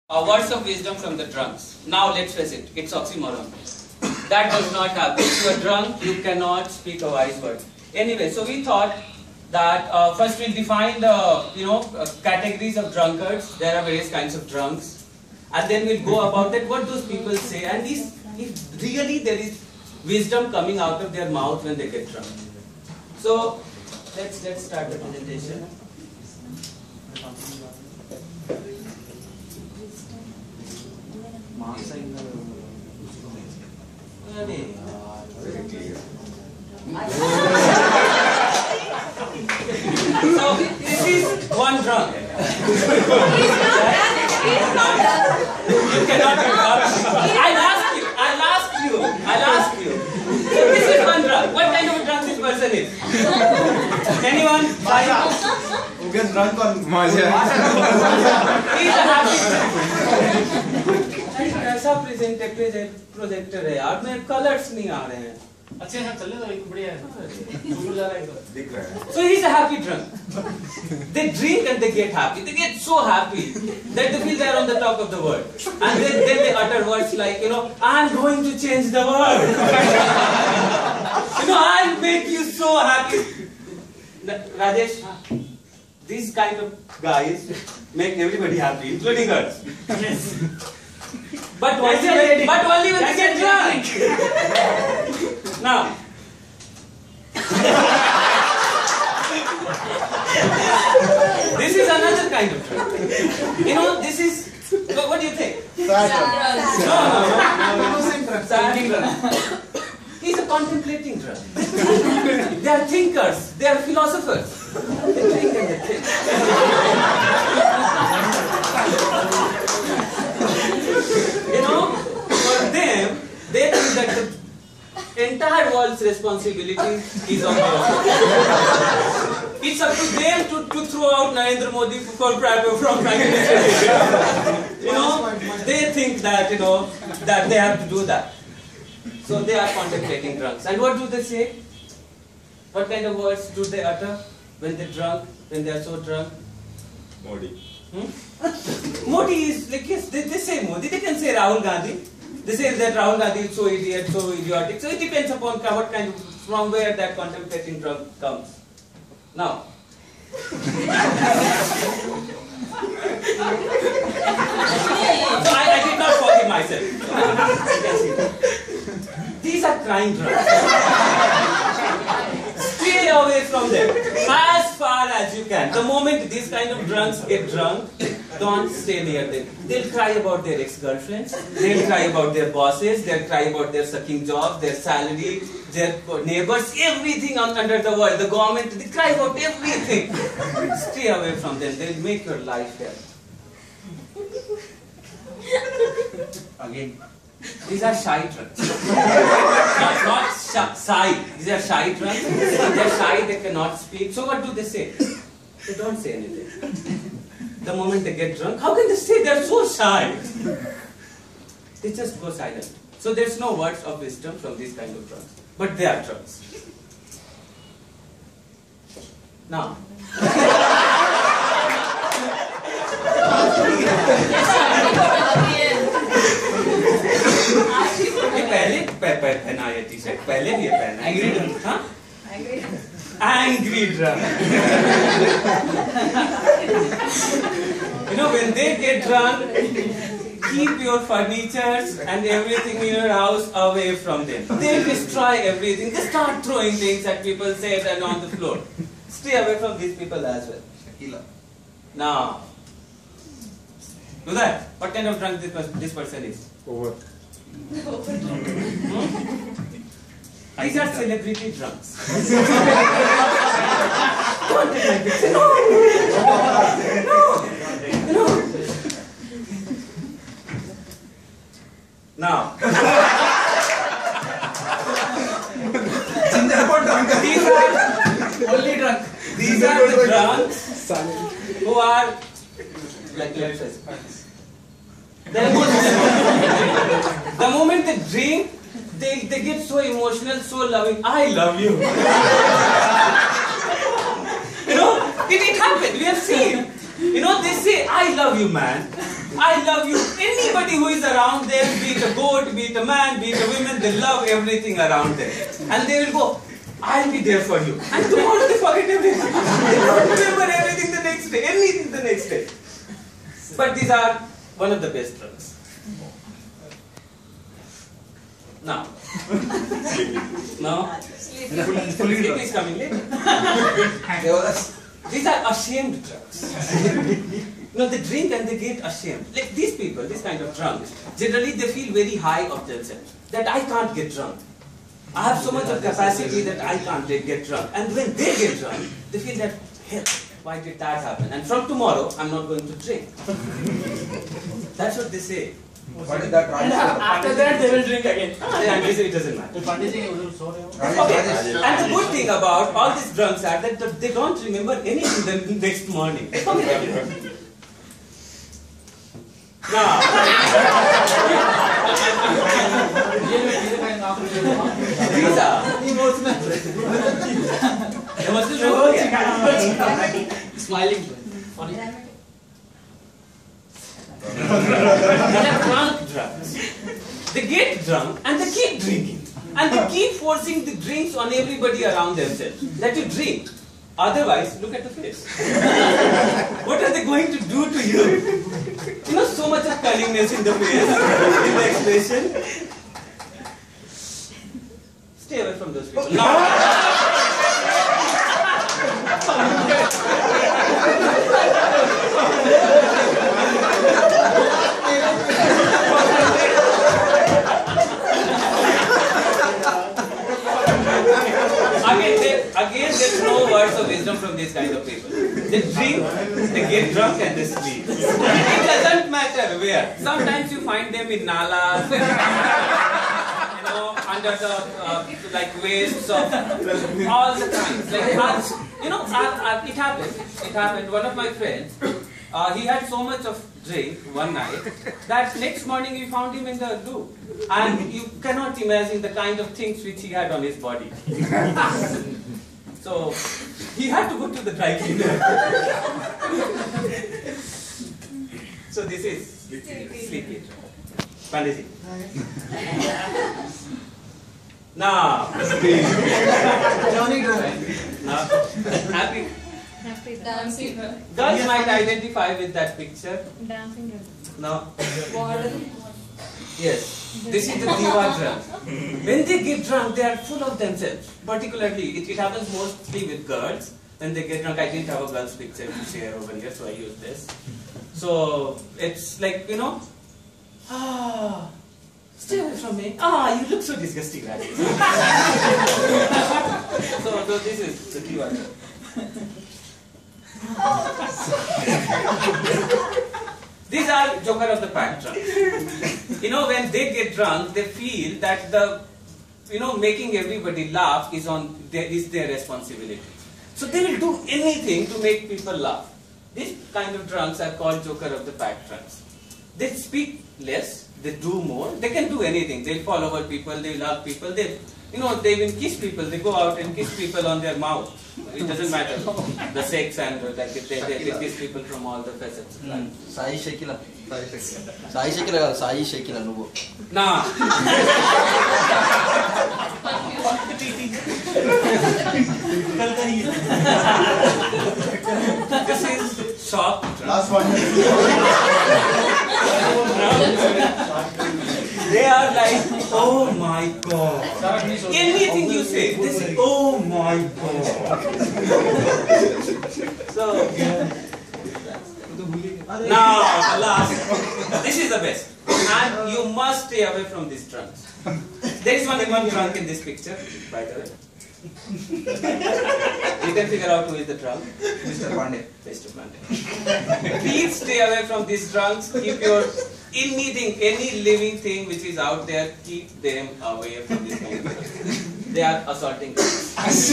Words of wisdom from the drunks. Now let's face it, it's oxymoron. That does not happen. If you are drunk, you cannot speak a wise word. Anyway, so we thought that first we'll define the categories of drunkards. There are various kinds of drunks, and then we'll go about that. What those people say, and if really there is wisdom coming out of their mouth when they get drunk. So let's start the presentation. So this is one drunk. You cannot I'll ask you. So this is one drunk. What kind of drunk this person is? Anyone? Who gets drunk on Maja? He's a happy drunk. ऐसा projector है यार, में colours नहीं आ रहे हैं. अच्छे हैं, चलने दो, एक बढ़िया है. दिख रहा है. So he's a happy drunk. They drink and they get happy. They get so happy that they feel they are on the top of the world. And then they utter words like, I'm going to change the world. I'll make you so happy. Rajesh, these kind of guys make everybody happy, including us. Yes. But only when they get drunk. Now, this is another kind of drunk. This is, what do you think? No. He's a contemplating drunk. They are thinkers. They are philosophers. They drink and they think. For them, they think that the entire world's responsibility is on their own. It's up to them to throw out Narendra Modi from Prime Minister. They think that, that they have to do that. So they are contemplating drunks. And what do they say? What kind of words do they utter when they're drunk, when they are so drunk? Modi. Modi is like, yes, they say Modi, they can say Rahul Gandhi. They say that Rahul Gandhi is so idiot, so idiotic. So it depends upon from where that contemplating drunk comes. Now, so I did not forgive myself. You can see that. These are crying drunks. Stay away from them as far as you can. The moment these kind of drunks get drunk, don't stay near them. They'll cry about their ex-girlfriends, they'll cry about their bosses, they'll cry about their sucking jobs, their salary, their neighbors, everything under the world, the government, they cry about everything. Stay away from them, they'll make your life hell. Again, these are shy drunks. Not shy. These are shy drunks. They are shy, they cannot speak. So what do they say? They don't say anything. The moment they get drunk, how can they say? They are so shy. They just go silent. So there's no words of wisdom from these kind of drunks. But they are drunks. Now. पहले पहना ये T-shirt पहले भी पहना angry drunk हाँ angry drunk when they get drunk, keep your furnitures and everything in your house away from them. They destroy everything. They start throwing things at people's heads and on the floor. Stay away from these people as well. Now, do that. What kind of drunk this person is? Over. These are celebrity drunks. No. Now, these are only drunk. These are the drunks who are like the moment they drink, they get so emotional, so loving. I love you. It happened. We have seen. They say, I love you, man. I love you. Anybody who is around them, be it a goat, be it a man, be it a woman, they love everything around them. And they will go, I'll be there for you. And tomorrow they forget everything. They don't remember everything the next day, anything the next day. But these are one of the best drugs. Now. No? Sleep is coming later. These are ashamed drugs. They drink and they get ashamed. Like these people, this kind of drunks, generally they feel very high of themselves. That I can't get drunk. I have so much of capacity that I can't get drunk. And when they get drunk, they feel that, hell, why did that happen? And from tomorrow, I'm not going to drink. That's what they say. What is that? And after that, they will drink again. And it doesn't matter. Okay. And the good thing about all these drunks are that they don't remember anything the next morning. They forget everything. Now, these are emotional. Smiling. They are drunk drugs. They get drunk and they keep drinking. And they keep forcing the drinks on everybody around themselves. That you drink. Otherwise, look at the face. What are they going to do to you? So much of cunningness in the face, in the expression. Stay away from those people. Again, there's no words of wisdom from these kind of people. They drink, they get drunk and they sleep. It doesn't matter where. Sometimes you find them in nalas, under the wastes of all the times. It happened. It happened. One of my friends, he had so much of drink one night that next morning we found him in the loo. And you cannot imagine the kind of things which he had on his body. So, he had to go to the dry cleaner. So this is sleepy. Pandiji. Now, happy. Dancing. Girls might identify with that picture. Dancing. No. Water. Yes. This is the diva drunk. When they get drunk, they are full of themselves. Particularly, it happens mostly with girls. When they get drunk, I didn't have a girl's picture to share over here, so I used this. So, it's like, stay away from me. You look so disgusting, right? So this is the diva drunk. These are joker of the pack drunks. When they get drunk, they feel that making everybody laugh is their responsibility. So they will do anything to make people laugh. These kind of drunks are called joker of the pack drunks. They speak less, they do more, they can do anything. They'll fall over people, they love people, they even kiss people, they go out and kiss people on their mouth. It doesn't matter, the sex and they kiss people from all the facets. Sai Shekila nuvo. Nah. This is shock. Last one. They are like, oh my God. Anything you say, they say, oh my God. So, now, the last. This is the best. And you must stay away from these drunks. There is only one drunk in this picture, by the way. You can figure out who is the drunk. Mr. Pandey. Mr. Pandey. Please stay away from these drunks. Keep your any living thing which is out there, keep them away from this kind of drunks. They are assaulting us.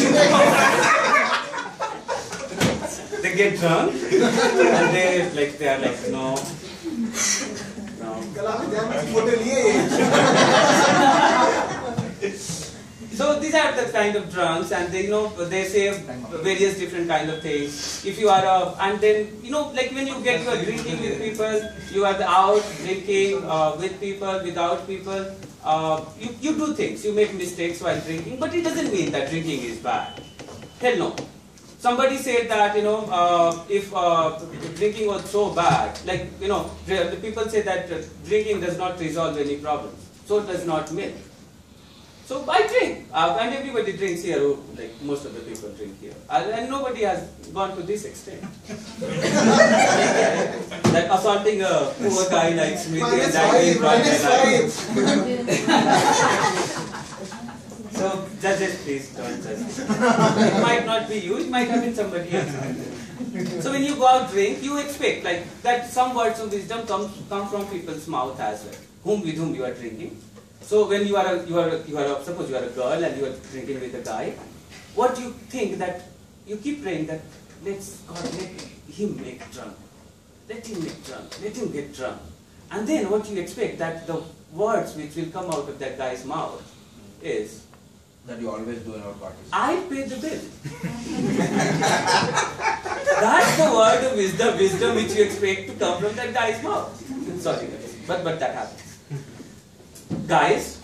They get drunk and they are like, no. So these are the kind of drunks, and they say various different kind of things. If you are and then like when you are drinking with people, you are out drinking with people, without people. You do things, you make mistakes while drinking, but it doesn't mean that drinking is bad. Hell no. Somebody said that if drinking was so bad, like the people say that drinking does not resolve any problems. So does not milk. So I drink, and everybody drinks here. Like most of the people drink here, and nobody has gone to this extent. Like assaulting a poor guy like Smriti and that. So judges, please don't judge. It might not be you, it might have been somebody else. So when you go out drink, you expect like that some words of wisdom come from people's mouth as well, with whom you are drinking. So when you are suppose you are a girl and you are drinking with a guy, what you think that you keep praying that let him make drunk, let him make drunk, let him get drunk, and then what you expect that the words which will come out of that guy's mouth is that you always do in our parties. I pay the bill. That's the word of wisdom which you expect to come from that guy's mouth. Sorry guys, but that happens. Guys,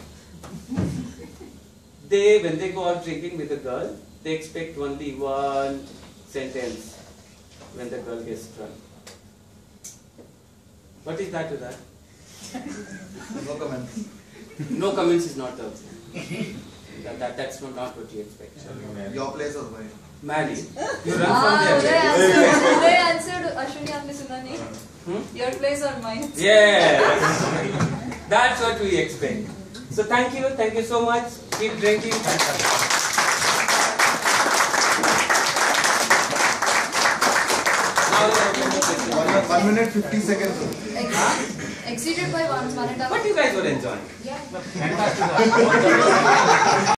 when they go out drinking with a girl, they expect only one sentence when the girl gets drunk. What is that to that? No comments. No comments is not the that's not what you expect. Your place or mine? Marry. You run from there. They answered Ashwini aapne suna nahi? Your place or mine? Yes. That's what we expect. So thank you so much. Keep drinking. Now 1 minute 50 seconds. Exceeded by 1 minute. but you guys were enjoying. Yeah.